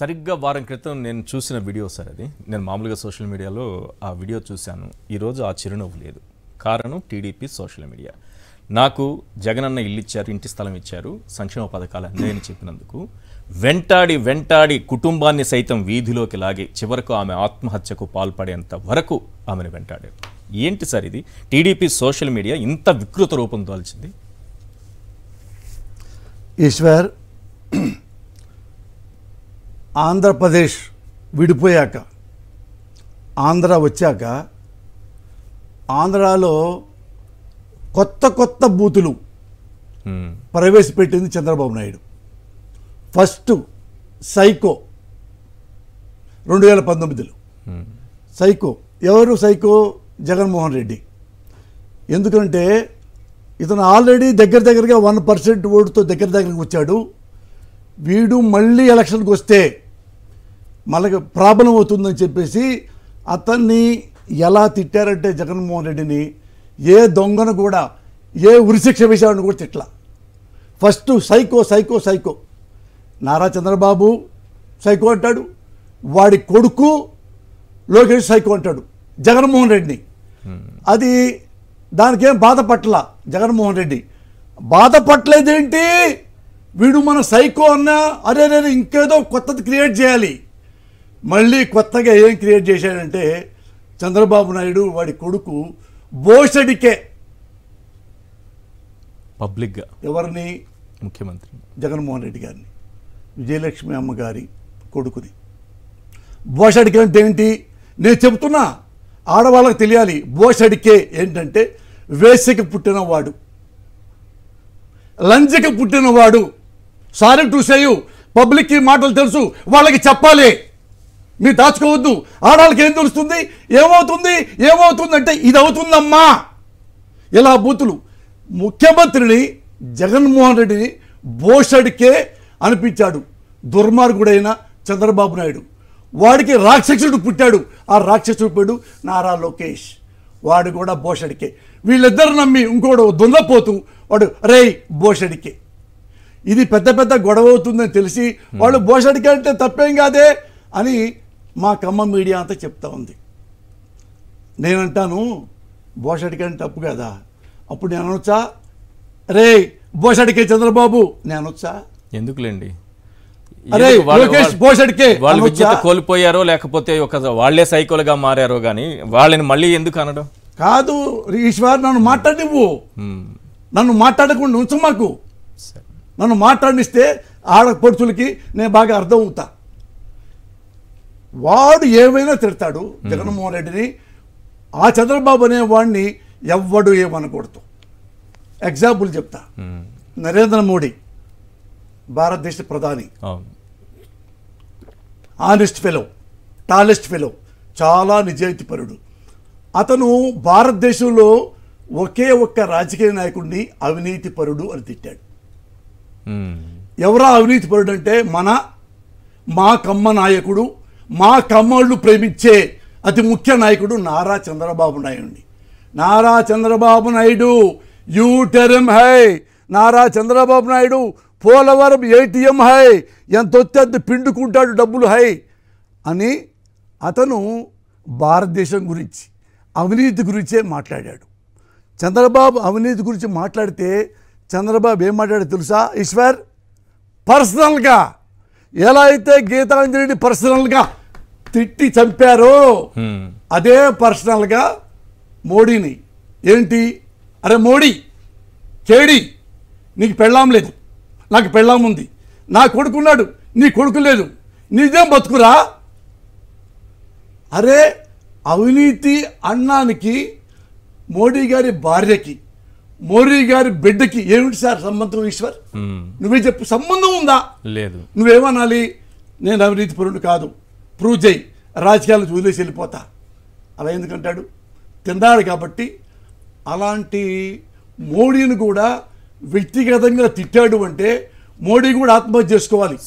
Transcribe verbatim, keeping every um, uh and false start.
సరిగ్గా వారం క్రితం నేను చూసిన వీడియో సార్ అది. నేను మామూలుగా సోషల్ మీడియాలో ఆ వీడియో చూశాను. ఈరోజు ఆ చిరునవ్వు లేదు. కారణం టీడీపీ సోషల్ మీడియా. నాకు జగనన్న ఇల్లు ఇచ్చారు, ఇంటి స్థలం ఇచ్చారు, సంక్షేమ పథకాలు అందేని చెప్పినందుకు వెంటాడి వెంటాడి కుటుంబాన్ని సైతం వీధిలోకి లాగి చివరకు ఆమె ఆత్మహత్యకు పాల్పడేంత వరకు ఆమెను వెంటాడారు. ఏంటి సార్ ఇది? టీడీపీ సోషల్ మీడియా ఇంత వికృత రూపం దాల్చింది. ఈశ్వర్, ఆంధ్రప్రదేశ్ విడిపోయాక, ఆంధ్ర వచ్చాక ఆంధ్రాలో కొత్త కొత్త బూతులు ప్రవేశపెట్టింది చంద్రబాబు నాయుడు. ఫస్ట్ సైకో రెండు వేల పంతొమ్మిదిలో సైకో. ఎవరు సైకో? జగన్మోహన్ రెడ్డి. ఎందుకంటే ఇతను ఆల్రెడీ దగ్గర దగ్గరగా వన్ పర్సెంట్ ఓటుతో దగ్గర దగ్గరకు వచ్చాడు. వీడు మళ్ళీ ఎలక్షన్కి వస్తే మనకు ప్రాబ్లం అవుతుందని చెప్పేసి అతన్ని ఎలా తిట్టారంటే జగన్మోహన్ రెడ్డిని ఏ దొంగను కూడా, ఏ ఉరిశిక్ష వేశాడని కూడా తిట్లా. First psycho psycho psycho. Nara Chandrababu psycho అంటాడు, వాడి కొడుకు లోకేష్ సైకో అంటాడు జగన్మోహన్ రెడ్డిని. అది దానికేం బాధపట్ల జగన్మోహన్ రెడ్డి. బాధపట్లేదేంటి? వీడు మన సైకో అన్నా అరే రే ఇంకేదో కొత్తది క్రియేట్ చేయాలి. మళ్ళీ కొత్తగా ఏం క్రియేట్ చేశాడంటే చంద్రబాబు నాయుడు వాడి కొడుకు బోషడికే పబ్లిక్గా ఎవరిని? ముఖ్యమంత్రి జగన్మోహన్ రెడ్డి గారిని, విజయలక్ష్మి అమ్మగారి కొడుకుని. బోషడికే అంటే ఏంటి? నేను చెప్తున్నా, ఆడవాళ్ళకి తెలియాలి. బోషడికే ఏంటంటే వేసికి పుట్టినవాడు, లంజకి పుట్టినవాడు. సారీ టు సేయు, పబ్లిక్కి మాటలు తెలుసు, వాళ్ళకి చెప్పాలి. మీరు దాచుకోవద్దు. ఆడవాళ్ళకి ఏం తెలుస్తుంది? ఏమవుతుంది ఏమవుతుంది అంటే ఇది అవుతుందమ్మా. ఇలా బూతులు. ముఖ్యమంత్రిని జగన్మోహన్ రెడ్డిని బోషడికే అనిపించాడు దుర్మార్గుడైన చంద్రబాబు నాయుడు. వాడికి రాక్షసుడు పుట్టాడు. ఆ రాక్షసుడు పేరు నారా లోకేష్. వాడు కూడా బోషడికే. వీళ్ళిద్దరు నమ్మి ఇంకోడు దున్నపోతూ వాడు రే బోషడికే. ఇది పెద్ద పెద్ద గొడవ అవుతుందని తెలిసి వాళ్ళు బోషడికే అంటే తప్పేం కాదే అని మా కమ్మ మీడియా అంతా చెప్తా ఉంది. నేనంటాను బోషడికే అంటే తప్పు కదా. అప్పుడు నేను అనొచ్చా రే బోషడికే చంద్రబాబు నేను అనొచ్చా? ఎందుకులేండి, అరే లోకేష్ బోషడికే వాళ్ళు విద్యుత్ కోల్పోయారో లేకపోతే ఒక వాళ్ళే సైకోలుగా మారారో కానీ వాళ్ళని మళ్ళీ ఎందుకు అనడం? కాదు ఈశ్వర్, నన్ను మాట్లాడివ్వు. నన్ను మాట్లాడకుండా ఉంచు. మాకు నన్ను మాట్లాడిస్తే ఆడపడుచులకి నేను బాగా అర్థం అవుతా. వాడు ఏమైనా తిడతాడు జగన్మోహన్ రెడ్డిని. ఆ చంద్రబాబు అనే వాడిని ఎవ్వడు ఏమనకూడదు. ఎగ్జాంపుల్ చెప్తా. నరేంద్ర మోడీ భారతదేశ ప్రధాని, ఆనెస్ట్ ఫెలో, టాలెస్ట్ ఫెలో, చాలా నిజాయితీపరుడు. అతను భారతదేశంలో ఒకే ఒక్క రాజకీయ నాయకుడిని అవినీతిపరుడు అని తిట్టాడు. ఎవరా అవినీతిపరుడు అంటే మన మా కమ్మ నాయకుడు, మా కమ్మళ్ళు ప్రేమించే అతి ముఖ్య నాయకుడు నారా చంద్రబాబు నాయుడిని. నారా చంద్రబాబు నాయుడు యూటెరం హై, నారా చంద్రబాబు నాయుడు పోలవరం ఏటీఎం హై, ఎంత వస్తే అంత పిండుకుంటాడు డబ్బులు హై అని అతను భారతదేశం గురించి అవినీతి గురించే మాట్లాడాడు. చంద్రబాబు అవినీతి గురించి మాట్లాడితే చంద్రబాబు ఏం మాట్లాడాడు తెలుసా ఈశ్వర్? పర్సనల్గా ఎలా అయితే గీతాంజలిని పర్సనల్గా తిట్టి చంపారో అదే పర్సనల్గా మోడీని. ఏంటి? అరే మోడీ కేడి, నీకు పెళ్ళాం లేదు, నాకు పెళ్ళాం ఉంది, నా కొడుకున్నాడు, నీ కొడుకు లేదు, నీదేం బతుకురా? అరే అవినీతి అన్నానికి మోడీ గారి భార్యకి, మోడీ గారి బిడ్డకి ఏమిటి సార్ సంబంధం? ఈశ్వర్ నువ్వే చెప్పు, సంబంధం ఉందా? లేదు. నువ్వేమనాలి? నేను అవినీతి పరుడు కాదు, ప్రూవ్ చేయి, రాజకీయాలు వదిలేసి వెళ్ళిపోతా. అలా ఎందుకంటాడు? తిన్నాడు కాబట్టి. అలాంటి మోడీని కూడా వ్యక్తిగతంగా తిట్టాడు అంటే మోడీ కూడా ఆత్మహత్య చేసుకోవాలి.